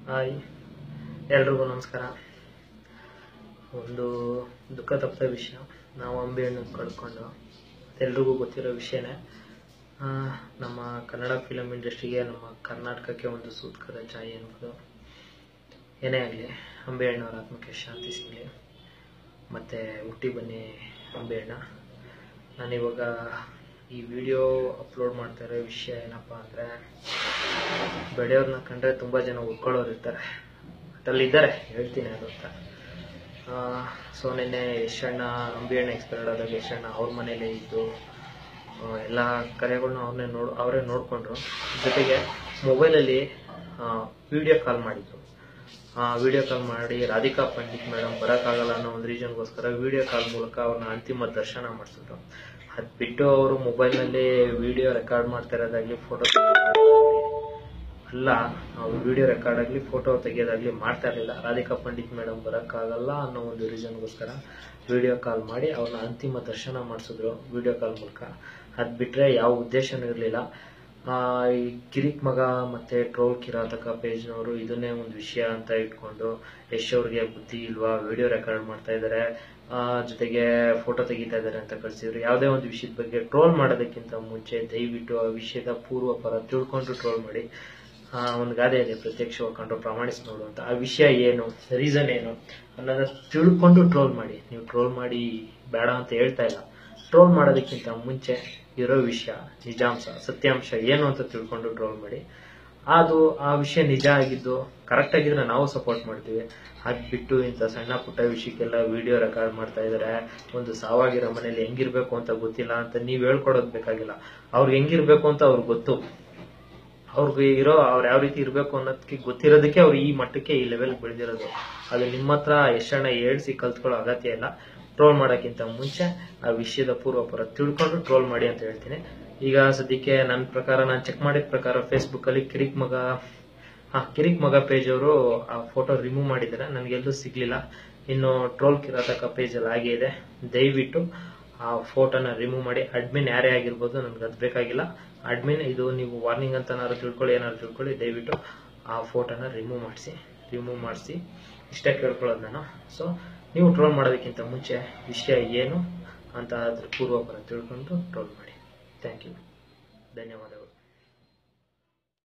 Hi, ಎಲ್ರಿಗೂ ನಮಸ್ಕಾರ. ಒಂದು ದುಃಖ ತಪ್ಪ ವಿಷಯ, ನಾವು ಅಂಬಿ ಹಣ್ಣನ್ನು ಕಳ್ಕೊಂಡು ಎಲ್ರಿಗೂ ಗೊತ್ತಿರೋ ವಿಷಯನೇ. ನಮ್ಮ ಕನ್ನಡ ಫಿಲಮ್ ಇಂಡಸ್ಟ್ರಿಗೆ, ನಮ್ಮ ಕರ್ನಾಟಕಕ್ಕೆ ಒಂದು ಸೂತ್ಕದ ಛಾಯೆ ಅನ್ನೋದು. ಏನೇ ಆಗಲಿ, ಅಂಬಿ ಹಣ್ಣವರ ಆತ್ಮಕ್ಕೆ ಶಾಂತಿ ಸಿಗಲಿ. ಮತ್ತು ಹುಟ್ಟಿ ಬನ್ನಿ ಅಂಬಿ ಹಣ್ಣ. ನಾನಿವಾಗ ಈ ವಿಡಿಯೋ ಅಪ್ಲೋಡ್ ಮಾಡ್ತಾ ಇರೋ ವಿಷಯ ಏನಪ್ಪ ಅಂದರೆ, ಬೆಳೆಯೋರನ್ನ ಕಂಡ್ರೆ ತುಂಬ ಜನ ಉಳ್ಕೊಳ್ಳೋರು ಇರ್ತಾರೆ, ಅದರಲ್ಲಿದ್ದಾರೆ, ಹೇಳ್ತೀನಿ ಅದು ಅಂತ. ಸೊ ನಿನ್ನೆ ಯಶಣ್ಣ, ಅಂಬಿ ಹಣ್ಣ ಎಕ್ಸ್ಪೈರ್ಡ್ ಆದಾಗ ಯಶಣ್ಣ ಅವ್ರ ಮನೇಲೇ ಇದ್ದು ಎಲ್ಲ ಕರೆಗಳನ್ನ ಅವರೇ ನೋಡಿಕೊಂಡ್ರು. ಜೊತೆಗೆ ಮೊಬೈಲಲ್ಲಿ ವಿಡಿಯೋ ಕಾಲ್ ಮಾಡಿದ್ರು. ವಿಡಿಯೋ ಕಾಲ್ ಮಾಡಿ ರಾಧಿಕಾ ಪಂಡಿತ್ ಮೇಡಮ್ ಬರೋಕ್ಕಾಗಲ್ಲ ಅನ್ನೋ ಒಂದು ರೀಸನ್ಗೋಸ್ಕರ ವಿಡಿಯೋ ಕಾಲ್ ಮೂಲಕ ಅವ್ರನ್ನ ಅಂತಿಮ ದರ್ಶನ ಮಾಡಿಸಿದ್ರು. ಅದು ಬಿಟ್ಟು ಅವರು ಮೊಬೈಲ್ನಲ್ಲಿ ವಿಡಿಯೋ ರೆಕಾರ್ಡ್ ಮಾಡ್ತಾ ಇರೋದಾಗಲಿ, ಫೋಟೋ ಅಲ್ಲ, ಅವ್ರು ವಿಡಿಯೋ ರೆಕಾರ್ಡ್ ಆಗಲಿ ಫೋಟೋ ತೆಗೆಯೋದಾಗಲಿ ಮಾಡ್ತಾ ಇರಲಿಲ್ಲ. ರಾಧಿಕಾ ಪಂಡಿತ್ ಮೇಡಮ್ ಬರೋಕ್ಕಾಗಲ್ಲ ಅನ್ನೋ ಒಂದು ರೀಸನ್ಗೋಸ್ಕರ ವಿಡಿಯೋ ಕಾಲ್ ಮಾಡಿ ಅವ್ರನ್ನ ಅಂತಿಮ ದರ್ಶನ ಮಾಡಿಸಿದ್ರು ವಿಡಿಯೋ ಕಾಲ್ ಮೂಲಕ. ಅದು ಬಿಟ್ಟರೆ ಯಾವ ಉದ್ದೇಶನೂ ಇರಲಿಲ್ಲ. ಈ ಕಿರಿಕ್ ಮಗ ಮತ್ತು ಟ್ರೋಲ್ ಕಿರಾತಕ ಪೇಜ್ನವರು ಇದನ್ನೇ ಒಂದು ವಿಷಯ ಅಂತ ಇಟ್ಕೊಂಡು ಯಶ್ ಅವ್ರಿಗೆ ಬುದ್ಧಿ ಇಲ್ವಾ, ವಿಡಿಯೋ ರೆಕಾರ್ಡ್ ಮಾಡ್ತಾ ಇದ್ದಾರೆ, ಜೊತೆಗೆ ಫೋಟೋ ತೆಗಿತಾ ಇದ್ದಾರೆ ಅಂತ ಕಳಿಸಿದ್ರು. ಯಾವುದೇ ಒಂದು ವಿಷಯದ ಬಗ್ಗೆ ಟ್ರೋಲ್ ಮಾಡೋದಕ್ಕಿಂತ ಮುಂಚೆ ದಯವಿಟ್ಟು ಆ ವಿಷಯದ ಪೂರ್ವಪರ ತಿಳ್ಕೊಂಡು ಟ್ರೋಲ್ ಮಾಡಿ. ಒಂದು ಗಾದೆ ಇದೆ, ಪ್ರತ್ಯಕ್ಷವಾಗಿ ಕಂಡು ಪ್ರಾಮಾಣಿಸಿ ನೋಡು ಅಂತ. ಆ ವಿಷಯ ಏನು, ರೀಸನ್ ಏನು ಅನ್ನೋದನ್ನ ತಿಳ್ಕೊಂಡು ಟ್ರೋಲ್ ಮಾಡಿ. ನೀವು ಟ್ರೋಲ್ ಮಾಡಿ ಬೇಡ ಅಂತ ಹೇಳ್ತಾ ಇಲ್ಲ, ಟ್ರೋಲ್ ಮಾಡೋದಕ್ಕಿಂತ ಮುಂಚೆ ಇರೋ ವಿಷಯ, ನಿಜಾಂಶ, ಸತ್ಯಾಂಶ ಏನು ಅಂತ ತಿಳ್ಕೊಂಡು ಟ್ರೋಲ್ ಮಾಡಿ. ಅದು ಆ ವಿಷಯ ನಿಜ ಆಗಿದ್ದು ಕರೆಕ್ಟ್ ಆಗಿದ್ರೆ ನಾವು ಸಪೋರ್ಟ್ ಮಾಡ್ತೀವಿ. ಅದು ಬಿಟ್ಟು ಇಂಥ ಸಣ್ಣ ಪುಟ್ಟ ವಿಷಯಕ್ಕೆಲ್ಲ ವಿಡಿಯೋ ರೆಕಾರ್ಡ್ ಮಾಡ್ತಾ ಇದ್ದಾರೆ. ಒಂದು ಸಾವಾಗಿರೋ ಮನೇಲಿ ಹೆಂಗಿರ್ಬೇಕು ಅಂತ ಗೊತ್ತಿಲ್ಲ ಅಂತ ನೀವು ಹೇಳ್ಕೊಡೋದು ಬೇಕಾಗಿಲ್ಲ. ಅವ್ರಿಗೆ ಹೆಂಗಿರ್ಬೇಕು ಅಂತ ಅವ್ರಿಗೆ ಗೊತ್ತು. ಅವ್ರು ಯಾವ ರೀತಿ ಇರಬೇಕು ಅನ್ನೋದಕ್ಕೆ ಗೊತ್ತಿರೋದಕ್ಕೆ ಅವ್ರು ಈ ಮಟ್ಟಕ್ಕೆ, ಈ ಲೆವೆಲ್ ಬೆಳೆದಿರೋದು. ಅದು ನಿಮ್ಮ ಹತ್ರ ಯಶಣ್ಣ ಹೇಳ್ಸಿ ಕಲ್ತ್ಕೊಳ್ಳೋ ಅಗತ್ಯ ಇಲ್ಲ. ಟ್ರೋಲ್ ಮಾಡೋಕ್ಕಿಂತ ಮುಂಚೆ ಆ ವಿಷಯದ ಪೂರ್ವಪರ ತಿಳ್ಕೊಂಡು ಟ್ರೋಲ್ ಮಾಡಿ ಅಂತ ಹೇಳ್ತೀನಿ. ಈಗ ಸದ್ಯಕ್ಕೆ ನನ್ನ ಪ್ರಕಾರ, ನಾನು ಚೆಕ್ ಮಾಡಿದ ಪ್ರಕಾರ ಫೇಸ್ಬುಕ್ಕಲ್ಲಿ ಕಿರಿಕ್ ಮಗ ಪೇಜ್ ಅವರು ಆ ಫೋಟೋ ರಿಮೂವ್ ಮಾಡಿದ್ದಾರೆ, ನನಗೆಲ್ಲೂ ಸಿಗಲಿಲ್ಲ. ಇನ್ನು ಟ್ರೋಲ್ ಕಿರಾತಕ ಪೇಜಲ್ಲಿ ಹಾಗೆ ಇದೆ. ದಯವಿಟ್ಟು ಆ ಫೋಟೋನ ರಿಮೂವ್ ಮಾಡಿ. ಅಡ್ಮಿನ್ ಯಾರೇ ಆಗಿರ್ಬೋದು, ನನಗೆ ಅದು ಬೇಕಾಗಿಲ್ಲ. ಅಡ್ಮಿನ್ ಇದು ನೀವು ವಾರ್ನಿಂಗ್ ಅಂತ ಏನಾದ್ರು ತಿಳ್ಕೊಳ್ಳಿ, ದಯವಿಟ್ಟು ಆ ಫೋಟೋನ ರಿಮೂವ್ ಮಾಡಿಸಿ ಇಷ್ಟೇ ಕೇಳ್ಕೊಳ್ಳೋದು ನಾನು. ಸೊ ನೀವು ಟ್ರೋಲ್ ಮಾಡೋದಕ್ಕಿಂತ ಮುಂಚೆ ವಿಷಯ ಏನು ಅಂತ ಅದ್ರ ಪೂರ್ವಪರ ತಿಳ್ಕೊಂಡು ಟ್ರೋಲ್ ಮಾಡಿ. ಥ್ಯಾಂಕ್ ಯು, ಧನ್ಯವಾದಗಳು.